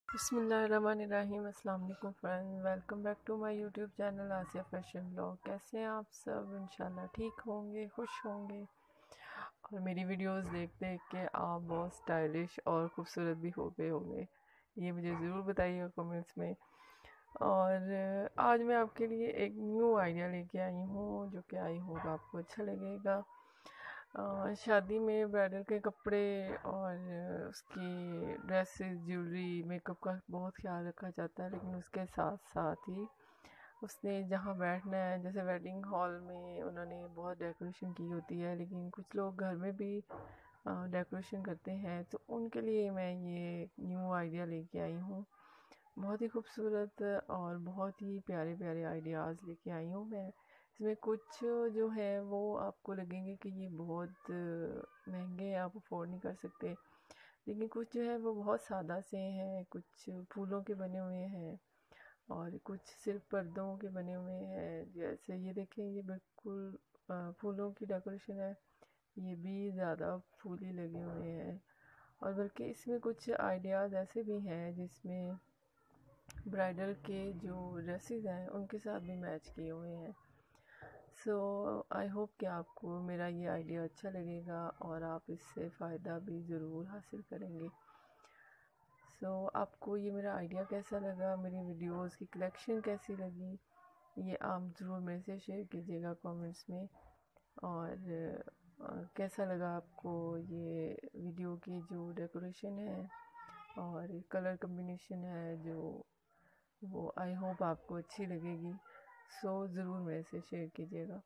بسم اللہ الرحمن الرحیم۔ السلام علیکم friend, welcome back to my YouTube channel Asiya fashion blog. کیسے ہیں آپ سب؟ انشاءاللہ ٹھیک ہوں گے، خوش ہوں گے، اور میری ویڈیوز دیکھ دیکھ کے آپ بہت سٹائلش اور خوبصورت بھی ہو گئے ہوں گے، یہ مجھے ضرور بتائیے گا کمنٹس میں۔ اور آج میں آپ کے لیے ایک نیو آئیڈیا لے کے آئی ہوں، جو کہ آئی ہوگا آپ کو اچھا لگے گا۔ شادی میں برائڈل کے کپڑے اور اس کی ڈریسز، جیولری، میک اپ کا بہت خیال رکھا جاتا ہے، لیکن اس کے ساتھ ساتھ ہی اس نے جہاں بیٹھنا ہے، جیسے ویڈنگ ہال میں انہوں نے بہت ڈیکوریشن کی ہوتی ہے، لیکن کچھ لوگ گھر میں بھی ڈیکوریشن کرتے ہیں، تو ان کے لیے میں یہ نیو آئیڈیا لے کے آئی ہوں۔ بہت ہی خوبصورت اور بہت ہی پیارے پیارے آئیڈیاز لے کے آئی ہوں میں۔ اس میں کچھ جو ہے وہ آپ کو لگیں گے کہ یہ بہت مہنگے ہیں، آپ افورڈ نہیں کر سکتے، لیکن کچھ جو ہے وہ بہت سادہ سے ہیں، کچھ پھولوں کے بنے ہوئے ہیں اور کچھ صرف پردوں کے بنے ہوئے ہیں۔ جیسے یہ دیکھیں، یہ بالکل پھولوں کی ڈیکوریشن ہے، یہ بھی زیادہ پھول ہی لگے ہوئے ہیں، اور بلکہ اس میں کچھ آئیڈیاز ایسے بھی ہیں جس میں برائڈل کے جو ڈریسز ہیں ان کے ساتھ بھی میچ کیے ہوئے ہیں۔ سو آئی ہوپ کہ آپ کو میرا یہ آئیڈیا اچھا لگے گا اور آپ اس سے فائدہ بھی ضرور حاصل کریں گے۔ سو آپ کو یہ میرا آئیڈیا کیسا لگا، میری ویڈیوز کی کلیکشن کیسی لگی، یہ آپ ضرور میرے سے شیئر کیجیے گا کامنٹس میں۔ اور کیسا لگا آپ کو یہ ویڈیو کی جو ڈیکوریشن ہے اور کلر کمبینیشن ہے، جو وہ آئی ہوپ آپ کو اچھی لگے گی۔ سو ضرور میرے سے شیئر کیجیے گا۔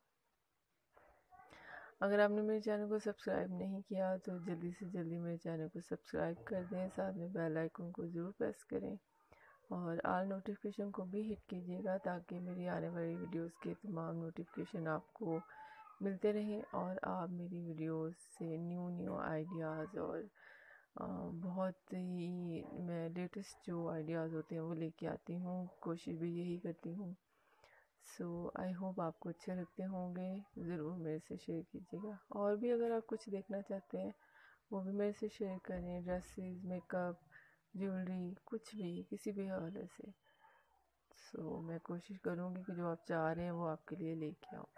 اگر آپ نے میرے چینل کو سبسکرائب نہیں کیا تو جلدی سے جلدی میرے چینل کو سبسکرائب کر دیں، ساتھ میں بیل آئیکن کو ضرور پریس کریں اور آل نوٹیفیکیشن کو بھی ہٹ کیجیے گا، تاکہ میری آنے والی ویڈیوز کے تمام نوٹیفیکیشن آپ کو ملتے رہیں اور آپ میری ویڈیوز سے نیو آئیڈیاز اور بہت ہی میں لیٹسٹ جو آئیڈیاز ہوتے ہیں وہ لے کے آتی ہوں، کوشش بھی یہی کرتی ہوں۔ سو آئی ہوپ آپ کو اچھے لگتے ہوں گے، ضرور میرے سے شیئر کیجیے گا۔ اور بھی اگر آپ کچھ دیکھنا چاہتے ہیں وہ بھی میرے سے شیئر کریں، ڈریسز، میک اپ، جیولری، کچھ بھی، کسی بھی حوالے سے۔ سو میں کوشش کروں گی کہ جو آپ چاہ رہے ہیں وہ آپ کے لیے لے کے آؤں۔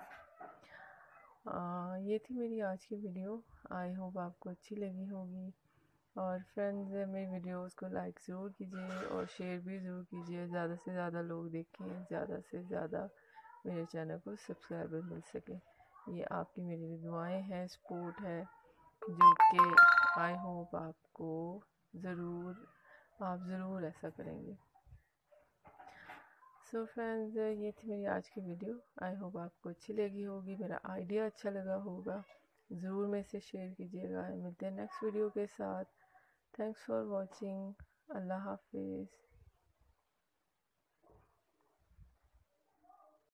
یہ تھی میری آج کی ویڈیو، آئی ہوپ آپ کو اچھی لگی ہوگی۔ اور فرینڈز میری ویڈیوز کو لائک ضرور کیجیے اور شیئر بھی ضرور کیجیے، زیادہ سے زیادہ لوگ دیکھیں، زیادہ سے زیادہ میرے چینل کو سبسکرائبر مل سکے۔ یہ آپ کی میری بھی دعائیں ہیں، سپورٹ ہے، جو کہ آئی ہوپ آپ ضرور ایسا کریں گے۔ سو فرینڈز یہ تھی میری آج کی ویڈیو، آئی ہوپ آپ کو اچھی لگی ہوگی، میرا آئیڈیا اچھا لگا ہوگا، ضرور میں سے شیئر کیجیے گا۔ ملتے ہیں نیکسٹ ویڈیو کے ساتھ۔ Thanks for watching. اللہ حافظ۔